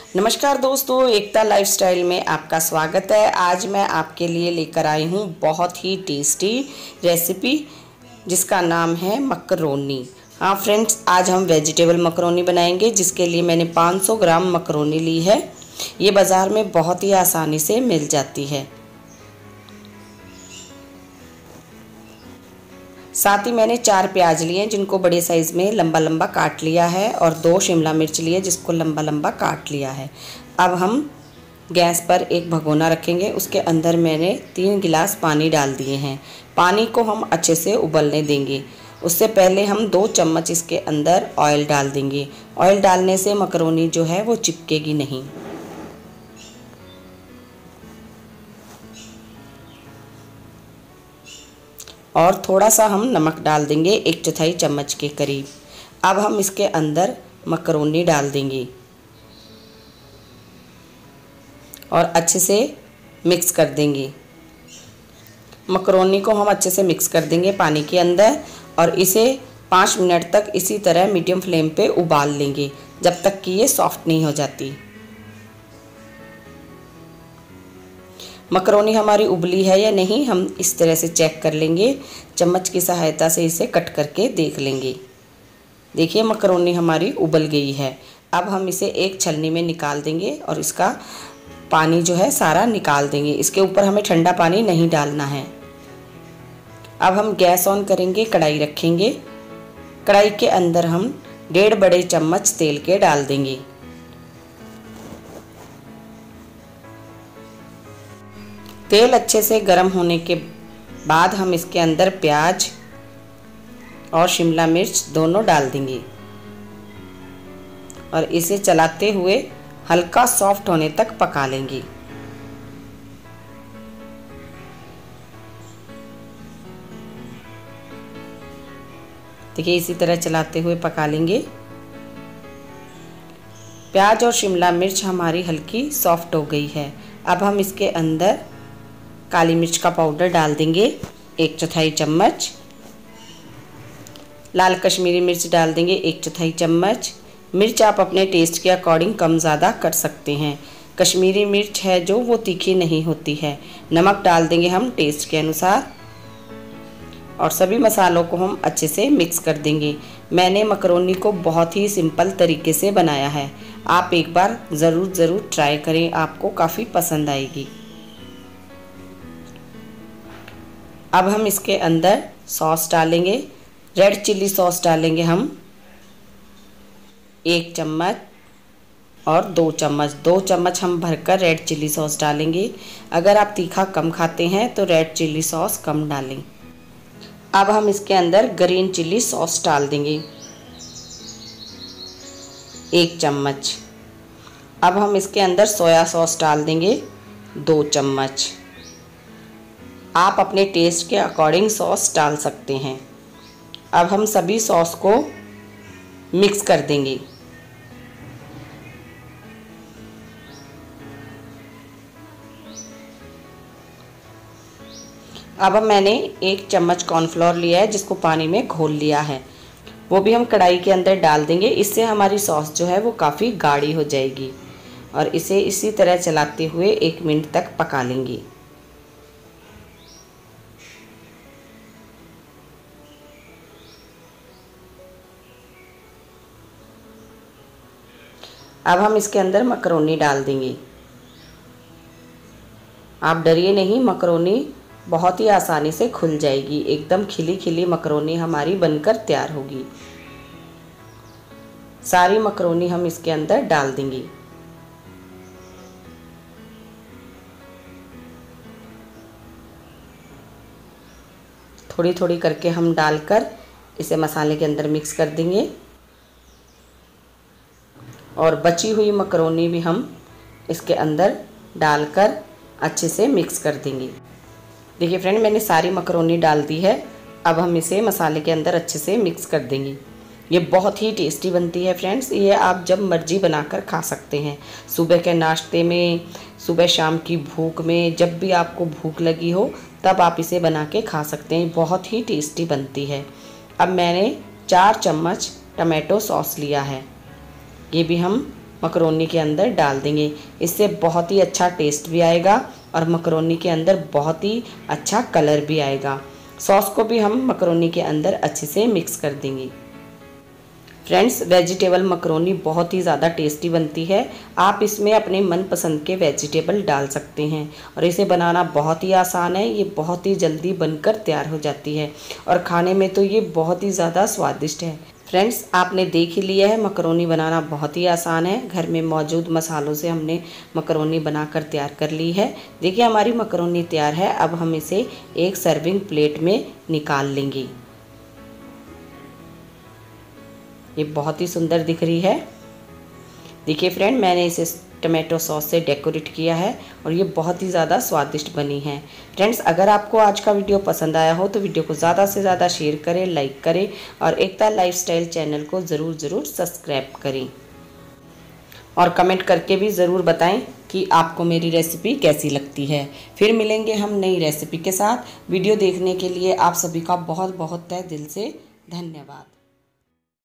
नमस्कार दोस्तों, एकता लाइफस्टाइल में आपका स्वागत है। आज मैं आपके लिए लेकर आई हूँ बहुत ही टेस्टी रेसिपी जिसका नाम है मकरोनी। हाँ फ्रेंड्स, आज हम वेजिटेबल मकरोनी बनाएंगे, जिसके लिए मैंने 500 ग्राम मकरोनी ली है। ये बाज़ार में बहुत ही आसानी से मिल जाती है। साथ ही मैंने 4 प्याज लिए जिनको बड़े साइज़ में लंबा लंबा काट लिया है और 2 शिमला मिर्च लिए जिसको लंबा लंबा काट लिया है। अब हम गैस पर एक भगोना रखेंगे, उसके अंदर मैंने 3 गिलास पानी डाल दिए हैं। पानी को हम अच्छे से उबलने देंगे। उससे पहले हम 2 चम्मच इसके अंदर ऑयल डाल देंगे। ऑयल डालने से मकरोनी जो है वो चिपकेगी नहीं। और थोड़ा सा हम नमक डाल देंगे, 1/4 चम्मच के करीब। अब हम इसके अंदर मकरोनी डाल देंगे और अच्छे से मिक्स कर देंगे। मकरोनी को हम अच्छे से मिक्स कर देंगे पानी के अंदर और इसे 5 मिनट तक इसी तरह मीडियम फ्लेम पे उबाल लेंगे जब तक कि ये सॉफ्ट नहीं हो जाती। मकरोनी हमारी उबली है या नहीं, हम इस तरह से चेक कर लेंगे। चम्मच की सहायता से इसे कट करके देख लेंगे। देखिए मकरोनी हमारी उबल गई है। अब हम इसे एक छलनी में निकाल देंगे और इसका पानी जो है सारा निकाल देंगे। इसके ऊपर हमें ठंडा पानी नहीं डालना है। अब हम गैस ऑन करेंगे, कढ़ाई रखेंगे। कढ़ाई के अंदर हम 1.5 बड़े चम्मच तेल के डाल देंगे। तेल अच्छे से गर्म होने के बाद हम इसके अंदर प्याज और शिमला मिर्च दोनों डाल देंगे और इसे चलाते हुए हल्का सॉफ्ट होने तक पका लेंगे। देखिए इसी तरह चलाते हुए पका लेंगे। प्याज और शिमला मिर्च हमारी हल्की सॉफ्ट हो गई है। अब हम इसके अंदर काली मिर्च का पाउडर डाल देंगे, 1/4 चम्मच। लाल कश्मीरी मिर्च डाल देंगे 1/4 चम्मच। मिर्च आप अपने टेस्ट के अकॉर्डिंग कम ज़्यादा कर सकते हैं। कश्मीरी मिर्च है जो वो तीखी नहीं होती है। नमक डाल देंगे हम टेस्ट के अनुसार और सभी मसालों को हम अच्छे से मिक्स कर देंगे। मैंने मकरोनी को बहुत ही सिंपल तरीके से बनाया है। आप एक बार ज़रूर ट्राई करें, आपको काफ़ी पसंद आएगी। अब हम इसके अंदर सॉस डालेंगे। रेड चिल्ली सॉस डालेंगे हम 1 चम्मच और 2 चम्मच। 2 चम्मच हम भरकर रेड चिल्ली सॉस डालेंगे। अगर आप तीखा कम खाते हैं तो रेड चिल्ली सॉस कम डालें। अब हम इसके अंदर ग्रीन चिल्ली सॉस डाल देंगे 1 चम्मच। अब हम इसके अंदर सोया सॉस डाल देंगे 2 चम्मच। आप अपने टेस्ट के अकॉर्डिंग सॉस डाल सकते हैं। अब हम सभी सॉस को मिक्स कर देंगे। अब मैंने 1 चम्मच कॉर्नफ्लोर लिया है जिसको पानी में घोल लिया है, वो भी हम कढ़ाई के अंदर डाल देंगे। इससे हमारी सॉस जो है वो काफ़ी गाढ़ी हो जाएगी और इसे इसी तरह चलाते हुए 1 मिनट तक पका लेंगे। अब हम इसके अंदर मकरोनी डाल देंगे। आप डरिए नहीं, मकरोनी बहुत ही आसानी से खुल जाएगी। एकदम खिली खिली मकरोनी हमारी बनकर तैयार होगी। सारी मकरोनी हम इसके अंदर डाल देंगे। थोड़ी थोड़ी करके हम डालकर इसे मसाले के अंदर मिक्स कर देंगे और बची हुई मकरोनी भी हम इसके अंदर डालकर अच्छे से मिक्स कर देंगे। देखिए फ्रेंड, मैंने सारी मकरोनी डाल दी है। अब हम इसे मसाले के अंदर अच्छे से मिक्स कर देंगे। ये बहुत ही टेस्टी बनती है फ्रेंड्स। ये आप जब मर्जी बनाकर खा सकते हैं। सुबह के नाश्ते में, सुबह शाम की भूख में, जब भी आपको भूख लगी हो तब आप इसे बना के खा सकते हैं। बहुत ही टेस्टी बनती है। अब मैंने 4 चम्मच टमाटो सॉस लिया है, ये भी हम मकरोनी के अंदर डाल देंगे। इससे बहुत ही अच्छा टेस्ट भी आएगा और मकरोनी के अंदर बहुत ही अच्छा कलर भी आएगा। सॉस को भी हम मकरोनी के अंदर अच्छे से मिक्स कर देंगे। फ्रेंड्स, वेजिटेबल मकरोनी बहुत ही ज़्यादा टेस्टी बनती है। आप इसमें अपने मनपसंद के वेजिटेबल डाल सकते हैं और इसे बनाना बहुत ही आसान है। ये बहुत ही जल्दी बनकर तैयार हो जाती है और खाने में तो ये बहुत ही ज़्यादा स्वादिष्ट है। फ्रेंड्स, आपने देख ही लिया है मकरोनी बनाना बहुत ही आसान है। घर में मौजूद मसालों से हमने मकरोनी बनाकर तैयार कर ली है। देखिए हमारी मकरोनी तैयार है। अब हम इसे एक सर्विंग प्लेट में निकाल लेंगे। ये बहुत ही सुंदर दिख रही है। देखिए फ्रेंड, मैंने इसे टमाटो सॉस से डेकोरेट किया है और ये बहुत ही ज़्यादा स्वादिष्ट बनी है। फ्रेंड्स, अगर आपको आज का वीडियो पसंद आया हो तो वीडियो को ज़्यादा से ज़्यादा शेयर करें, लाइक करें और एकता लाइफस्टाइल चैनल को ज़रूर सब्सक्राइब करें और कमेंट करके भी ज़रूर बताएं कि आपको मेरी रेसिपी कैसी लगती है। फिर मिलेंगे हम नई रेसिपी के साथ। वीडियो देखने के लिए आप सभी का बहुत बहुत तहे दिल से धन्यवाद।